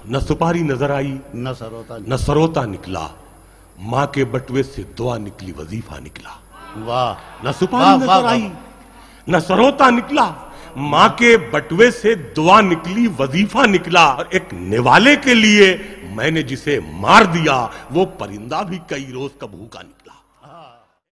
न सुपारी नजर आई न सरोता निकला, माँ के बटुए से दुआ निकली वजीफा निकला। वाह। न सुपारी नजर आई न सरोता निकला, माँ के बटुए से दुआ निकली वजीफा निकला। और एक निवाले के लिए मैंने जिसे मार दिया वो परिंदा भी कई रोज का भूखा निकला।